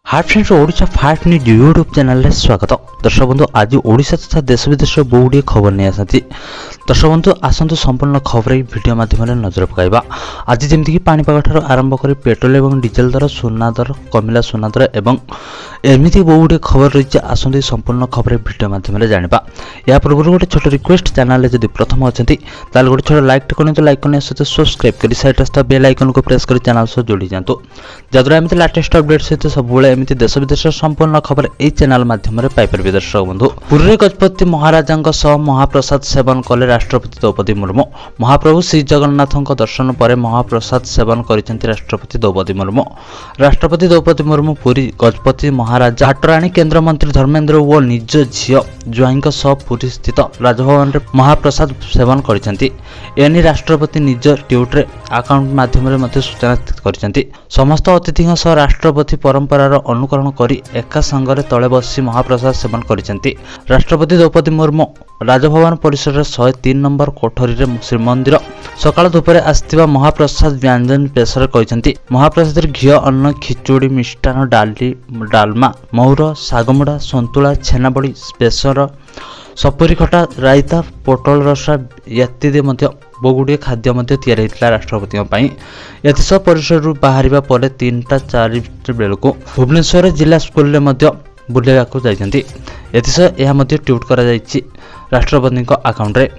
हाय friends, Odisha fast news YouTube channel रे स्वागत। दर्शक बंधु, आज ओडिशा तथा देश विदेश बहुत गुड़िए खबर नहीं आसती। दर्शक बंधु, आसतु संपूर्ण खबर भिडियो माध्यम नजर पकाइबा। आज जमीक पाणीपाग ठार आरंभ कर पेट्रोल और डीजेल दर, सुना दर, कमिला सुना दर एवं एमती बहुत गुड़िए खबर रही। आसतु संपूर्ण खबर भिडियो माध्यम जाना। या पूर्व गोटे छोट रिक्वेस्ट, चैनल जब प्रथम अच्छा गोटे छोट लाइक करते, लाइक करने सहित सब्सक्राइब कर साइड रास्ता बेल आइकन को प्रेस कर चैनल सह जोड़ी जातु, जद्वारा एमती लेटेस्ट अपडेट सहित सब एमती देश विदेश संपूर्ण खबर यही चैनल माध्यम पाइपर। दर्शक बंधु, पुरी गजपति महाराजा महाप्रसाद सेवन कले राष्ट्रपति द्रौपदी मुर्मू। महाप्रभु श्री जगन्नाथ दर्शन पर महाप्रसाद सेवन करिसेंति राष्ट्रपति द्रौपदी मुर्मू। राष्ट्रपति द्रौपदी मुर्मू पुरी गजपति महाराजा हाटराणी केंद्र मंत्री धर्मेंद्र और निज झील ज्वाईं पुरी स्थित राजभवन में महाप्रसाद सेवन करिसेंति। एनी राष्ट्रपति निज ट्विटर अकाउंट माध्यम सूचना करिसेंति। समस्त अतिथि सह राष्ट्रपति परंपरार अनुकरण करी एका संगरे तले बसी महाप्रसाद सेवन करिसेंति। राष्ट्रपति द्रौपदी मुर्मू राजभवन परिसर 103 नंबर कोठरी रे श्रीमंदिर सकाळ दोपहर आसथिबा महाप्रसाद व्यंजन पेशर कहिसेंति। महाप्रसाद घी, अन्न, खिचुड़ी, मिष्टान, डाली, डालमा, महुर, सागमुड़ा, सन्तुला, छेनाबड़ी, बेसर, सपुरी खटा, रायता, पोटल रसा इत्यादि बहुत गुड़िए खाद्य तैयारी राष्ट्रपति एसब परिसर बाहर पर 3टा-4 बेलू भुवनेश्वर जिला स्कूल बुलवा जाती। यह ट्वीट कर राष्ट्रपति अकाउंट रे।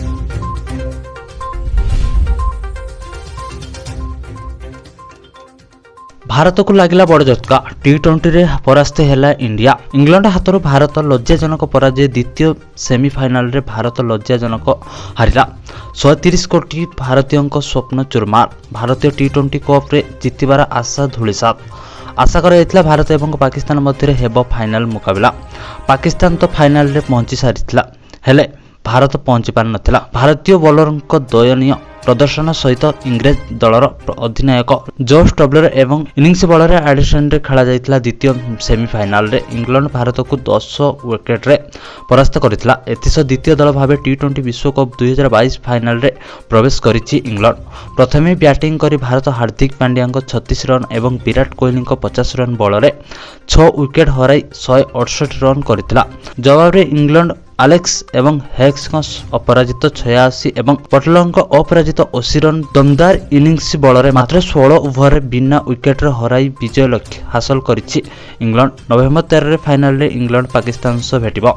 भारत को लगिला बड़ झटका, टी20 रे परास्त हैला इंडिया। इंग्लैंड हाथों भारत लज्जाजनक पराजय। द्वितीय सेमीफाइनल रे भारत लज्जाजनक हारिला। 130 कोटी भारतीयों स्वप्न चुरमार। भारतीय टी20 कप रे जितबार आशा धूलिसात। आशा कर भारत एवं पाकिस्तान मध्य हेब फाइनाल मुकाबला। पाकिस्तान तो फाइनाल रे पहुंची सारिथिला, हेले भारत पहुंची पार नथिला। भारतीय बॉलर दयनीय प्रदर्शन सहित इंग्रेज दलर अधिनायक जोश टबलर एवं इनिंग्स बॉलर एडिशन रे खेला जाइतिला। द्वितीय सेमीफाइनल रे इंग्लैंड भारत को 10 विकेट रे परास्त करितिला। एतिस द्वितीय दल भाव टी20 विश्वकप 2022 फाइनल रे प्रवेश करिछि इंग्लैंड। प्रथमे बैटिंग करी भारत हार्दिक पांड्या 36 रन एवं विराट कोहली 50 रन बल रे 6 विकेट हराई 168 रन करितिला। जवाब रे इंग्लैंड एलेक्स एवं हेक्स अपराजित 86 एवं पटेलंक अपराजित 80 रन दमदार इनिंग्स बल मात्र 16 ओवर बिना विकेट हराई विजय लक्ष्य हासिल करिछि इंग्लैंड। नवेम्बर 13 फाइनल रे इंग्लैंड पाकिस्तान सह भेटिबो।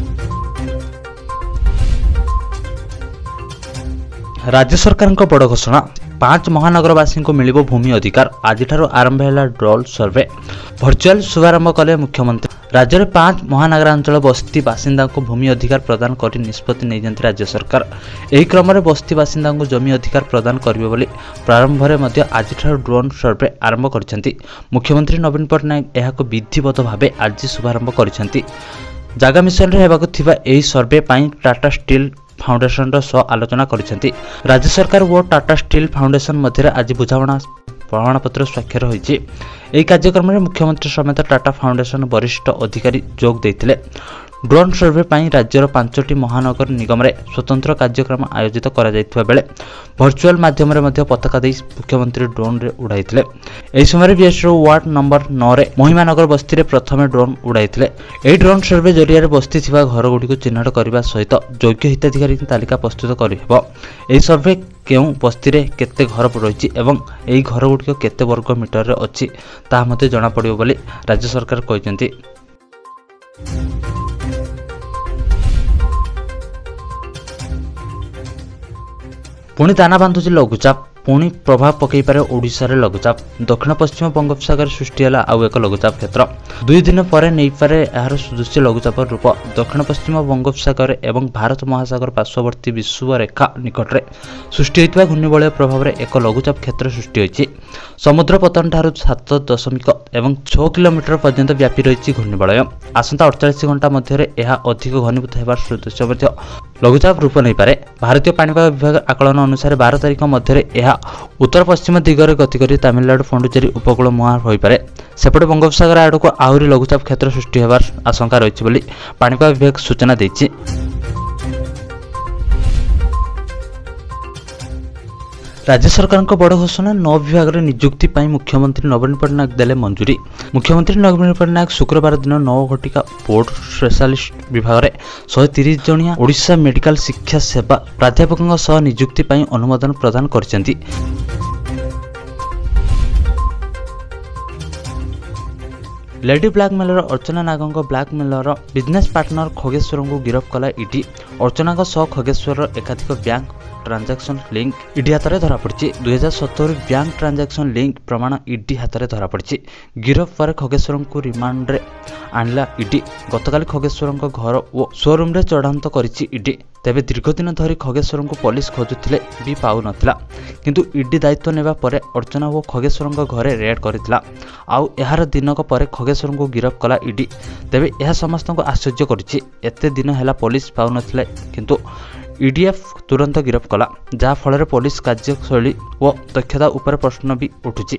राज्य सरकार बड़ घोषणा, 5 महानगरवासी को मिलिबो भूमि अधिकार। आज आरंभ है ड्रोन सर्वे। भर्चुआल शुभारंभ कले मुख्यमंत्री। राज्य में 5 महानगरांचल बस्ती बासिंदा को भूमि अधिकार प्रदान कर निष्पत्ति नहीं राज्य सरकार। यही क्रम में बस्ती बासिंदा को जमी अधिकार प्रदान करिवे बोली प्रारंभ में आज ड्रोन सर्वे आरंभ कर मुख्यमंत्री नवीन पट्टनायक यह विधिवत भाव आज शुभारंभ कर। जागा मिशन रे हेबाकु थिबा एही सर्वे पाई टाटा स्टील फाउंडेशन सह आलोचना करिसेंति। राज्य सरकार और टाटा स्टील फाउंडेशन मध्य आज बुझामणा प्रमाणपत्र स्वाक्षर होइछि। एही कार्यक्रम में मुख्यमंत्री समेत टाटा फाउंडेशन वरिष्ठ अधिकारी जोग देइथिले। ड्रोन सर्वे पाई राज्यर 5टी महानगर निगम रे स्वतंत्र कार्यक्रम आयोजित करा जायथिबा बेले भर्चुआल माध्यम रे पताका दे मुख्यमंत्री ड्रोन रे उड़ाइथिले। एही समय बीएसरो वार्ड नंबर 9 रे महिमानगर बस्ती रे प्रथमे ड्रोन उड़ाइथिले। एही ड्रोन सर्वे जरिया बस्ती थिबा घर गुडी को चिन्हट करबा सहित योग्य हिताधिकारी तालिका प्रस्तुत करिहेबो। एही सर्वे केउ बस्ती रे केते घर रहिछि एवं एही घर गुडी केते वर्ग मीटर रे अछि ता मते जणा पड़िबो बोली राज्य सरकार कहिसेंति। पुणी दाना बांधुची लघुचाप, पुणी प्रभाव पकई पारे ओडिशा रे लघुचाप। दक्षिण पश्चिम बंगोपसागर सृष्टि है आउ एक लघुचाप क्षेत्र। 2 दिन पर नहीं पारे यार सदृश्य लघुचाप रूप। दक्षिण पश्चिम बंगोपसागर एवं भारत महासागर पार्श्ववर्ती विषुव रेखा निकट में सृष्टि होता घूर्णिबलय प्रभाव में एक लघुचाप क्षेत्र सृष्टि होती। समुद्र पतन ठारू 7.6 किलोमीटर पर्यंत व्यापी रही घूर्णिबलय। आसंता 48 घंटा मध्य यह अधिक घनीभूत होगा सदृश्य लघुचाप रूप नहीं पारे। भारतीय पाणीपाग विभाग आकलन अनुसार 12 तारिख मध्य यह उत्तर पश्चिम दिगरे गति कर तमिलनाडु पुडुचेरी उपकूल मुहां हो पारे। सेपटे बंगोपसागर आड़क आहरी लघुचाप क्षेत्र सृष्टि होवार आशंका रही पाणीपाग विभाग सूचना देछि। राज्य सरकार बड़ घोषणा 9 विभाग में नियुक्ति पर मुख्यमंत्री नवीन पट्टनायक देले मंजूरी। मुख्यमंत्री नवीन पट्टनायक शुक्रवार दिन 9 घटिका बोर्ड स्पेशलिस्ट विभाग में 130 जणिया ओडिशा मेडिकल शिक्षा सेवा प्राध्यापकों सह नियुक्ति पर अनुमोदन प्रदान करछन्ति। लेडी ब्लैकमेलर अर्चना नागों ब्लैकमेलर बिजनेस पार्टनर खगेश्वर को गिरफ्त कला ईडी। अर्चना सह खगेश्वर एकाधिक बैंक ट्रांजैक्शन लिंक ईडी हाथ में धरा पड़ी। 2017 बैंक ट्रांजैक्शन लिंक प्रमाण ईडी हाथ में धरा पड़ी। गिरफ्त पर खगेश्वर को रिमांड रे आणला ईडी। गतकाली खगेश्वर घर और शोरूम रे चढ़ांत करिछि ईडी। तेबे दीर्घदिन धरी खगेश्वर को पुलिस खोजुथिले भी पाउ नथिला, किंतु ईडी दायित्व नेबा परे अर्चना और खगेश्वर घरे रेड करथिला। आउ एहार दिनक परे खगेश्वर को गिरफ्त कला ईडी। तेबे यह समस्त को आश्चर्य करिछि। एते दिन हैला पुलिस पाउ नथिले, किंतु ईडीएफ तुरंत गिरफ्त कला, जहा फल पुलिस कार्यशैली और दक्षता उपर प्रश्न भी उठुछि।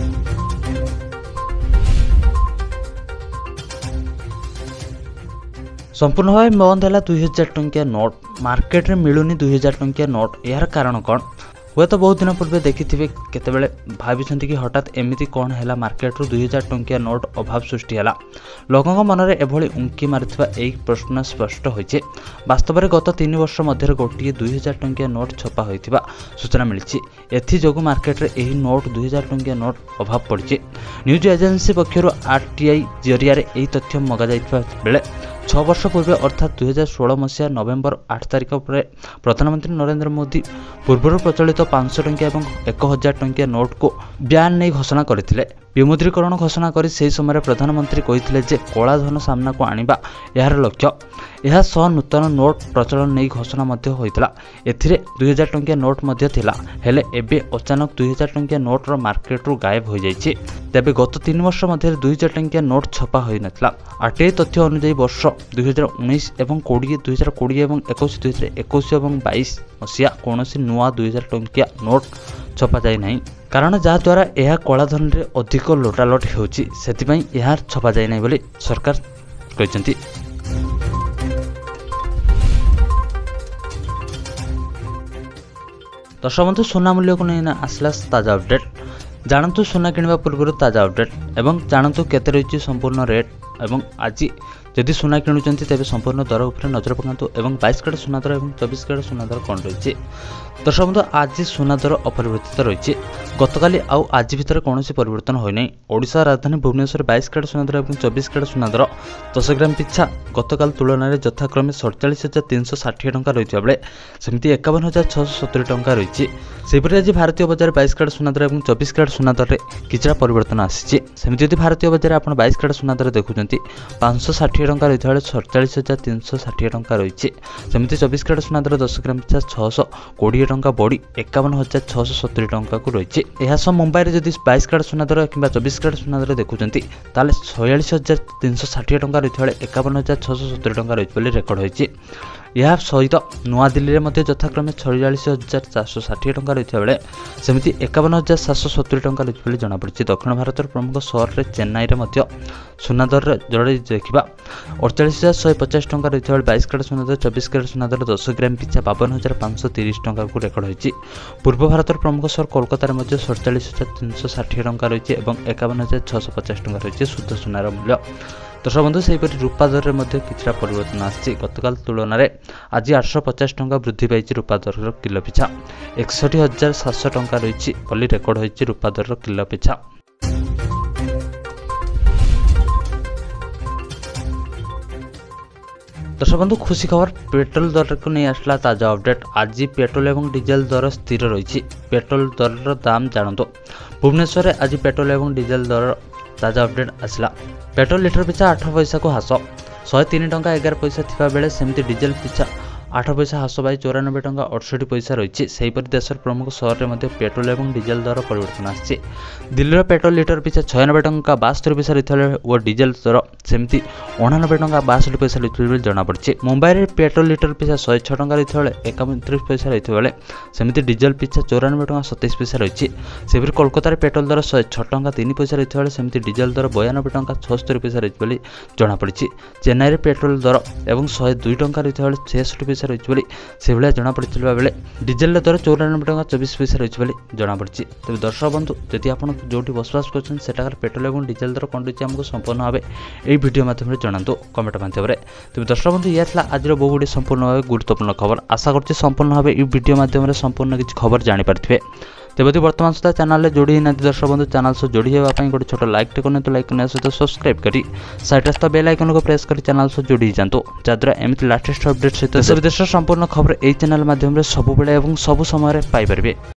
संपूर्ण भाव बंद है 2000 टंकिया नोट। मार्केट में मिलूनी 2000 टंकिया नोट। यार कारण कौन? हुए तो बहुत दिन पूर्व देखि केतेबेले भाभी कि हठात एमती कौन है मार्केट रू 2000 टंकिया नोट अभाव सृष्टि है। लोकों मन में एभली उंकी मारिथिबा एई प्रश्न स्पष्ट होइछे। वास्तव में गत 3 वर्ष मध्य गोटे 2000 टंकिया नोट छपा होइथिबा सूचना मिली। एथि जोगु मार्केट रे एही नोट 2000 टंकिया नोट अभाव पड़े। न्यूज एजेंसी पक्षर आरटीआई जरिया एही तथ्य मगा जाइथिबा बेले 6 वर्ष पूर्व अर्थात 2016 मसीहा नवेम्बर 8 तारिख पर प्रधानमंत्री नरेंद्र मोदी पूर्व प्रचलित 500 टंकिया और 1000 टंकिया नोट को ब्यान नहीं घोषणा करथिले। विमुद्रीकरण घोषणा करी से समय प्रधानमंत्री कहिथिले जे कला धन सामना को आनिबा यार लक्ष्य। यह सह नूतन नोट प्रचलन नहीं घोषणा मध्य होइतला। एथिरे 2000 टंकिया नोट मध्य थिला, हेले एबे अचानक 2000 टंकिया नोट रो मार्केट रू गायब हो जाइछि। तेबे गत 3 वर्ष मध्य 2000 टंकिया नोट छपा होई नथला। आरटीआई तथ्य अनुसार वर्ष 2019 एवं 2020 एवं 2021 एवं 22 मसीहा कौनसी नुआ 2000 टंकिया नोट छपा जाए नहीं, कारण जहाद्वारा यह कलाधन रे अधिक लोटालोट होउछि, सेतिपई यह छपा जाए नहीं बोली सरकार कहछन्ति। दर्शक बंधु, सोना मूल्य को नहीं आसला ताजा अपडेट। जानतु सोना किणवा पूर्व ताजा अपडेट एवं जानतु केते रही संपूर्ण रेट एवं आज जदि सोना किणुचंती तेबे संपूर्ण दर उपरे नजर पकांतु एवं 22 कैरेट सोना दर एवं 24 कैरेट सोना दर कौन रही। दर्शक बंधु, आज सोना दर अपरिवर्तित रही। गतकाली आउ आज भितर कौन परिवर्तन होई। ओडिशा राजधानी भुवनेश्वर 22 कैरेट सोना दर एवं 24 कैरेट सोना दर 10 ग्राम पिछा गतकाल तुलन में यथाक्रमे 47,360 टंका रही बेले सेमती 51,670 टंका रही। सेपरि आज भारतीय बजार 22 कैरेट सोना दर एवं 24 कैरेट सोना दर में किछड़ा परिवर्तन आसी। सेमती यदि भारतीय बजार आप 22 कैरेट सोना दर देखुंत 560 टंका रही 47,360 टंका रही। सेमती 24 कैरेट सोना दर 10 ग्राम पिछा 620 टंका बढ़ी 51,670 टंका को रही। यह सब मुंबई में जब 22 कैरेट सोना दर कि 24 कैरेट सोना दर देखुं 46,360 टंका रही 51,670 टंका रही रेकर्ड होती। यह सहित नुआदिल्ली में यथाक्रमे 46,460 टंका रही बेले सेमती 51,770 टंका रही जमापड़ी। दक्षिण भारत प्रमुख सहर में चेन्नई में सोना दर जड़े देखा 48,150 टंका रही 22 कैरेट सोना दर 24 कैरेट सोना दर 10 ग्राम पिछा 52,530 टंका को रेकर्ड होती। पूर्व भारत प्रमुख सहर कोलकाता में 47,360 टंका रही और 51,650 टंका रही शुद्ध सोनार मूल्य। दर्शक बंधु, सेहीपरि रूपा दर में किछड़ा परिवर्तन आसी। गतकाल तुलन में आज 850 टंका वृद्धि पाई रूपा दर किलो पिछा 61,700 टंका रही बोली रेकर्ड होती रूपा दर किलो पिछा। दर्शक बंधु, खुशी खबर पेट्रोल दर को नहीं आसला ताजा अपडेट। आज पेट्रोल एवं डीजेल दर स्थिर रही। पेट्रोल दर दाम जानतु। भुवनेश्वर में आज पेट्रोल एवं डीजेल दर ताजा अपडेट आसला। पेट्रोल लिटर पिछा 8 पैसा को ह्रास 103 टंका 11 पैसा थिबा बेले सेमती डीजेल पिछा 8 पैसा ह्रास पाई 94 टंका 68 पैसा रही। सेहीपरि देशर प्रमुख सहर में पेट्रोल एवं डीजेल दर परिवर्तन आसी। दिल्ली पेट्रोल लिटर पिछा 96 टंका 72 पैसा रही और डीजेल दर सेमती 89 टंका 62 पैसा रही जमापड़ी। मुंबई में पेट्रोल लिटर पिछा 106 टंका रही 31 पैसा रही बेले सेमती डीजेल पिछा 94 टंका 27 पैसा रही। सेपरि कोलकाता पेट्रोल दर 106 टंका 3 पैसा रही बेले सेमती डीजेल दर 92 टंका 76 पैसा रही जमापड़ी। चेन्नई में पेट्रोल दर एवं 102 टंका रही 66 पैसा पैसा रही से भाया जमापड़ा बेले डीजेल दर 94 टका 24 पैसा रही जमापड़ी। तेज दर्शक बंधु जदि आप जो बसवास कर पेट्रोल और डीजेल दर कौन रही आमको संपूर्ण भाव यही वीडियो माध्यम जनातु कमेंट माध्यम। तेज दर्शक बंधु यह था आज बहुत गुड़े संपूर्ण भाव गुरुत्वपूर्ण खबर। आशा करछि संपूर्ण भाव यह वीडियो माध्यम संपूर्ण किसी खबर जानीपारे। तेज वर्तमान सुधा चैनल जोड़ी ना दर्शक बंधु चैनल सह जोड़ी होगापी गोटे छोट लाइक करते लाइक करने सहित सब्सक्राइब कर साइड रास्ता बेल आइकन को प्रेस कर चैनल सह जोड़ी जातु जहाद्वारा एमती लाटेस्ट अपडेट सहित देश विदेश संपूर्ण खबर यही चैनल माध्यम सब बेले और सब समय पाइपर।